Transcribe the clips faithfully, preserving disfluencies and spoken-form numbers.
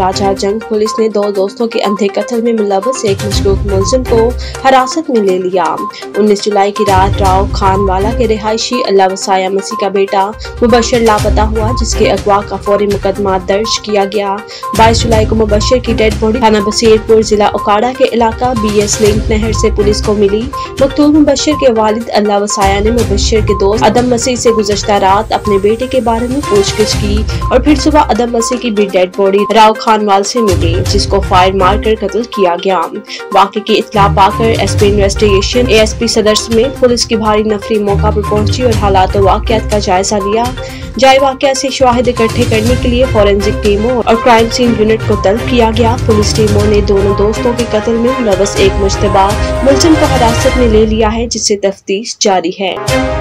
राजा जंग पुलिस ने दो दोस्तों के अंधे कत्ल में मुलव्वस एक मशकूक मुलजिम को हिरासत में ले लिया। उन्नीस जुलाई की रात राव खानवाला के रिहायशी अल्लाह वसाया मसीह का बेटा मुबशर लापता हुआ, जिसके अगवा का फौरी मुकदमा दर्ज किया गया। बाईस जुलाई को मुबशर की डेड बॉडी थाना बसीरपुर जिला ओकाड़ा के इलाका बी एस लिंक नहर से पुलिस को मिली। मकतूल मुबशर के वालिद अल्लाह वसाया ने मुबशर के दोस्त अदम मसीह से गुज़श्ता रात अपने बेटे के बारे में पूछगिछ की और फिर सुबह अदम मसीह की भी डेड बॉडी राव खानवाल से मिली, जिसको फायर मारकर कत्ल किया गया। वाक़े की इत्तला पाकर S P investigation A S P सदर समेत पुलिस की भारी नफरी मौका पर पहुंची और हालात व वाक़यात का जायजा लिया। जाए वाक़या से शवाहिद इकट्ठे करने के लिए फॉरेंसिक टीमों और क्राइम सीन यूनिट को तलब किया गया। पुलिस टीमों ने दोनों दोस्तों के कत्ल में मुलव्वस एक मुश्तबा मुलजिम को हिरासत में ले लिया है, जिससे तफ्तीश जारी है।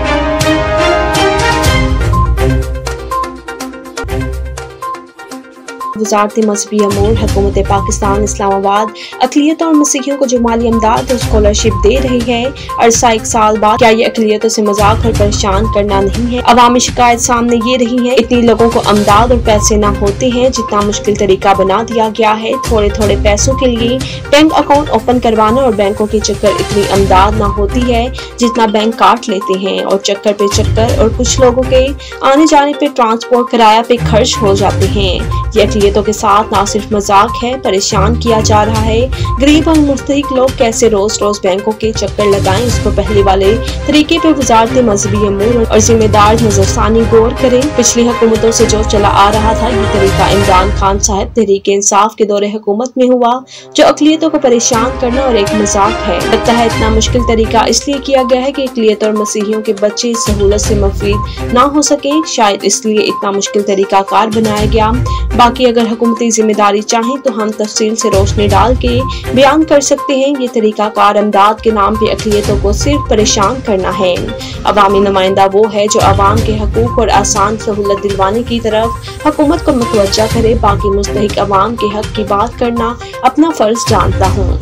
वज़ारत मज़हबी अमूर हुकूमत पाकिस्तान इस्लामाबाद अक़लियतों और मसीहियों को जो माली इमदाद और स्कॉलरशिप दे रही है, अरसा एक साल बाद क्या ये अक़लियतों से मजाक और परेशान करना नहीं है? अवामी शिकायत सामने ये रही है, इतनी लोगों को इमदाद और पैसे न होते हैं, जितना मुश्किल तरीका बना दिया गया है। थोड़े थोड़े पैसों के लिए बैंक अकाउंट ओपन करवाना और बैंकों के चक्कर इतनी इमदाद न होती है जितना बैंक काट लेते हैं, और चक्कर पे चक्कर और कुछ लोगों के आने जाने पे ट्रांसपोर्ट किराया पे खर्च हो जाते हैं। ये तो के साथ ना सिर्फ मजाक है, परेशान किया जा रहा है। गरीब और मुस्तहिक लोग कैसे रोज रोज बैंकों के चक्कर लगाएं, इसको पहले वाले तरीके पे वज़ारत मज़हबी अमूर और जिम्मेदार नजरसानी गौर करें। पिछली हुकूमतों से जो चला आ रहा था, ये तरीका इमरान खान साहब तहरीक इंसाफ के दौरे हुकूमत में हुआ, जो अक़लियतों को परेशान करना और एक मजाक है। लगता है इतना मुश्किल तरीका इसलिए किया गया है कि अक़लियत और मसीहियों के बच्चे इस सहूलत से मुफीद ना हो सके, शायद इसलिए इतना मुश्किल तरीका कार बनाया गया। बाकी अगर हुकूमती जिम्मेदारी चाहें तो हम तफसील से रोशनी डाल के बयान कर सकते हैं। ये तरीका कार इमदाद के नाम पे अक़लियतों को सिर्फ परेशान करना है। अवामी नुमाइंदा वो है जो अवाम के हकूक और आसान सहूलत दिलवाने की तरफ हुकूमत को मुतवज्जा करे। बाकी मुस्तहिक अवाम के हक की बात करना अपना फर्ज जानता हूँ।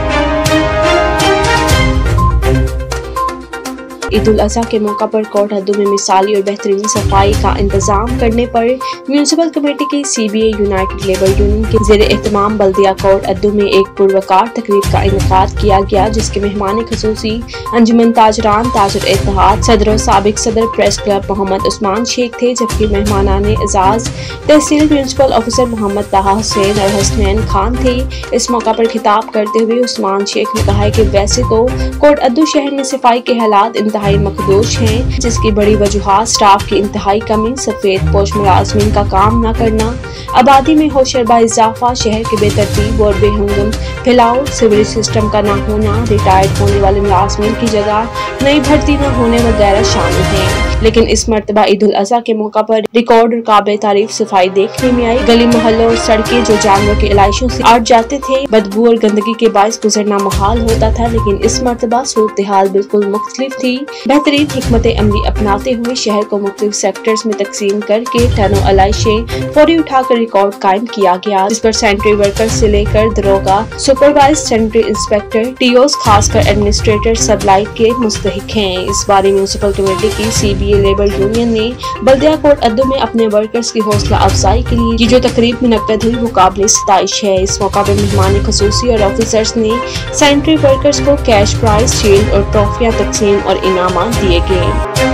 ईद उल अज़हा के मौका पर कोर्ट हद्दों में मिसाली और बेहतरीन सफाई का इंतजाम करने पर म्यूनिसिपल कमेटी की C B A United Labour Union के ज़ेर एहतमाम बल्दिया कोर्ट हद्दों में एक पुरवकार तकरीब का इनेकाद किया गया, जिसके मेहमान खसूसी अंजुमन ताजरान ताजर इत्तेहाद सदर और साबिक सदर प्रेस क्लब मोहम्मद उस्मान शेख थे, जबकि मेहमानान एजाज तहसील म्यूनिसिपल ऑफिसर मोहम्मद ताहा हुसैन और हसनैन खान थे। इस मौका पर खिताब करते हुए उस्मान शेख ने कहा कि वैसे तो कोर्ट अद्दू शहर में सफाई के हालात इंतहाई मखदूश हैं, जिसकी बड़ी वजूहात स्टाफ की इंतहाई कमी, सफेद पोश मुलाजमीन का काम न करना, आबादी में होशरबा इजाफा, शहर के बेतरतीब और बेहंगम फैलाव, सिवरेज सिस्टम का न होना, रिटायर्ड होने वाले मुलाजमीन की जगह नई भर्ती न होने वगैरह शामिल हैं। लेकिन इस मरतबा ईद उल अज़हा के मौका पर रिकॉर्ड और काबिल तारीफ सफाई देखने में आई। गली मोहल्लों और सड़कें जो जानवर के इलाइशों से आट जाते थे, बदबू और गंदगी के बाइस गुजरना मुहाल होता था, लेकिन इस मरतबा सूरत हाल बिल्कुल मुख्तलिफ थी। बेहतरीन हिकमत अमली अपनाते हुए शहर को मुख्तलिफ सेक्टर्स में तकसीम करके टनों इलाइशें फौरी उठाकर रिकॉर्ड कायम किया गया, जिस पर सैनिटरी वर्कर से लेकर दरोगा, सुपरवाइज सैनिटरी इंस्पेक्टर, टीओस खासकर एडमिनिस्ट्रेटर सब लाइफ के मुस्तहिक हैं। इस बारे म्यूनिसिपल कमेटी की C B A labour union ने बल्दिया कोर्ट अद्दू में अपने वर्कर्स की हौसला अफजाई के लिए ये जो तकरीब मुनक्कद हुई वो काबिल सताइश है। इस मौका पर मेहमान खसूसी और ऑफिसर्स ने सैनिटरी वर्कर्स को कैश प्राइज, शील्ड और ट्रॉफियां तकसीम और इनामात दिए गए।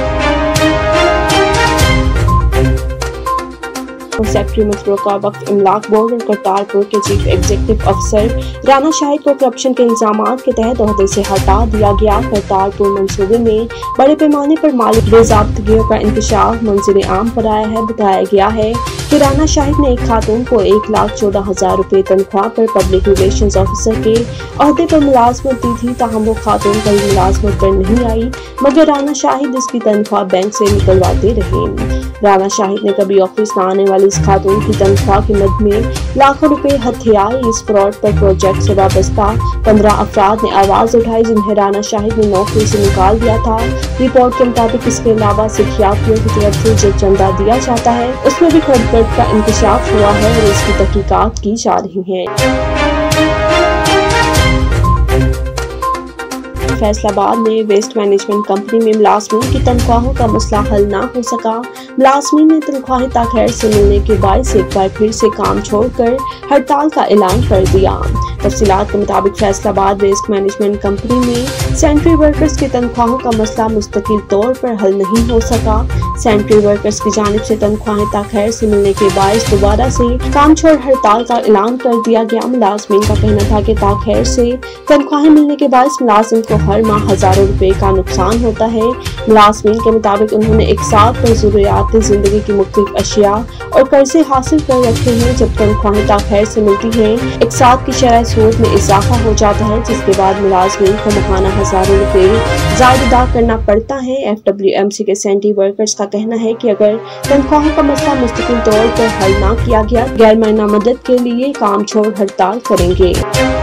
सेक्रेटरी मुतलका वक्त इमलाक बोर्ड और करतारपुर के चीफ एग्जीक्यूटिव अफसर राना शाहिद को करप्शन के इल्जामात के तहत ओहदे से हटा दिया गया। करतारपुर मंसूबे में बड़े पैमाने पर माली बेज़ाब्तगियों का इंकशाफ मंजूर आम पर आया है। बताया गया है कि राना शाहिद ने एक खातून को एक लाख चौदह हजार रुपए तनख्वाह पर पब्लिक रिलेशंस ऑफिसर के ओहदे पर मुलाजमत दी थी, ताहम वो खातून कभी मुलाजमत पर नहीं आई, मगर राना शाहिद इसकी तनख्वाह बैंक से निकलवाते रहे। राना शाहिद ने कभी ऑफिस न आने वाली इस खातून की तनख्वाह की मद में लाखों रुपए हथियाए। इस फ्रॉड पर प्रोजेक्ट से वाबस्ता पंद्रह अफराद ने आवाज उठाई, जिन्हें राना शाहिद ने नौकरी से निकाल दिया था। रिपोर्ट के मुताबिक इसके अलावा सिखियात्रियों की तरफ से जो चंदा दिया जाता है उसमें भी गड़बड़ का इंकशाफ हुआ है और इसकी तहकीकात की जा रही है। फैसलाबाद में वेस्ट मैनेजमेंट कंपनी में मुलाजमीन की तनख्वाहों का मसला हल न हो सका। मुलाजमीन ने तनख्वाहें ताखीर से मिलने के बायस एक बार फिर से काम छोड़कर हड़ताल का ऐलान कर दिया। तफसीलात के मुताबिक फैसलाबाद वेस्ट मैनेजमेंट कंपनी में सेंट्री वर्कर्स की तनख्वाहों का मसला मुस्तकिल तौर पर हल नहीं हो सका। सेंट्री वर्कर्स की जानिब से तनख्वाहें ताखीर से मिलने के बायस दोबारा से काम छोड़ हड़ताल का ऐलान कर दिया गया। मुलाजमीन का कहना था कि ताखीर से तनख्वाहें मिलने के बायस मुलाजिम को हर माह हजारों रुपए का नुकसान होता है। मुलाजमीन के मुताबिक उन्होंने एक साथ पर ज़रूरियात जिंदगी की मुख्तलिफ अशिया और कर्जे हासिल कर रखे हैं। जब तनख्वाहें ताखीर से मिलती हैं, एक साथ की शरह सूद में इजाफा हो जाता है, जिसके बाद मुलाजमीन को माहाना हजारों रुपए ज़ायद अदा करना पड़ता है। एफ डब्ल्यू एम सी के सेंट्री वर्कर्स का कहना है कि अगर तनख्वाहों का मसला मुस्तकिल तौर पर हल न किया गया, गैर मायना मदद के लिए काम छोड़ हड़ताल करेंगे।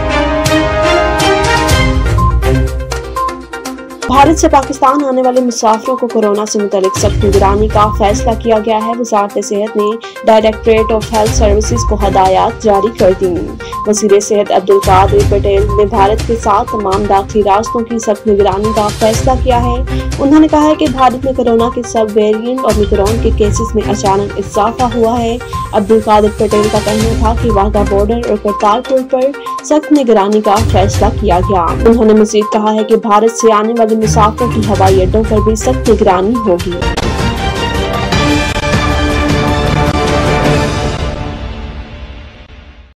भारत से पाकिस्तान आने वाले मुसाफिरों को कोरोना से मुतालिक सख्त निगरानी का फैसला किया गया है। वजारत सेहत ने डायरेक्टरेट ऑफ हेल्थ सर्विसेज को हदायत जारी कर दी। वजीर सेहत अब्दुल कादिर पटेल ने भारत के साथ तमाम दाखिली रास्तों की सख्त निगरानी का फैसला किया है। उन्होंने कहा है कि भारत में कोरोना के सब वेरिएंट और ओमिक्रॉन के केसेस में अचानक इजाफा हुआ है। अब्दुल कादिर पटेल का कहना था कि वाघा बॉर्डर और करतारपुर पर सख्त निगरानी का फैसला किया गया। उन्होंने मजीद कहा है कि भारत से आने वाले मुसाफिरों की हवाई अड्डों पर भी सख्त निगरानी होगी।